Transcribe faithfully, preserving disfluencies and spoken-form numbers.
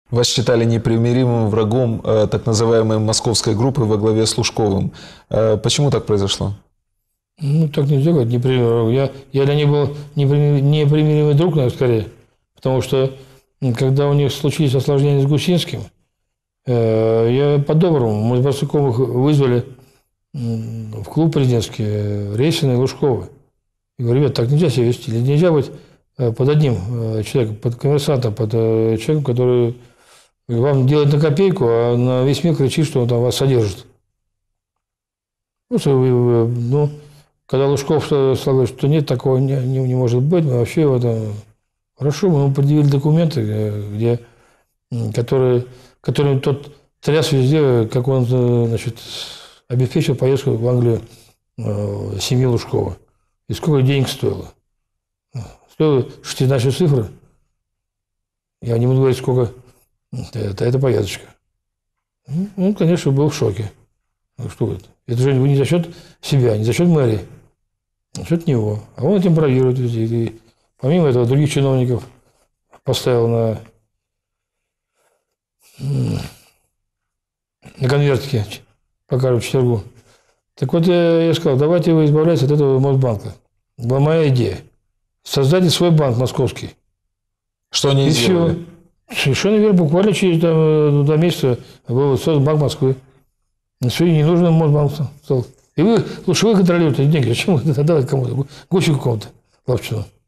Вас считали непримиримым врагом э, так называемой московской группы во главе с Лужковым. Э, почему так произошло? Ну, так нельзя говорить, непримиримый. Я, я для них был непримиримый, непримиримый друг, наверное, скорее. Потому что, когда у них случились осложнения с Гусинским, э, я по-доброму, мы с Барсуковых вызвали в клуб президентский э, Рейсина и Лужкова. И говорю: ребят, так нельзя себя вести. Нельзя быть под одним человеком, под коммерсантом, под человеком, который вам делает на копейку, а на весь мир кричит, что он там вас содержит. Ну, когда Лужков сказал, что нет, такого не, не, не может быть, мы вообще его там... Хорошо, мы ему предъявили документы, где, которые, которыми тот тряс везде, как он, значит, обеспечил поездку в Англию э, семьи Лужкова. И сколько денег стоило. Стоило шестизначные цифры. Я не буду говорить, сколько это, это поездочка. Он, конечно, был в шоке. Ну, что это? Это же не за счет себя, не за счет мэрии, а за счет него. А он этим бравирует везде. И помимо этого других чиновников поставил на, на конвертике по Кару Четвергу. Так вот, я, я сказал, давайте вы избавляйтесь от этого Мосбанка. Была моя идея. Создайте свой банк московский. Что они и сделали? Все. Совершенно верно. Буквально через там, два месяца был создан Банк Москвы. Все, не нужно Мосбанк стал. И вы лучше вы контролируете деньги. Зачем вы отдавать кому-то? Гусю какому-то Лапчину.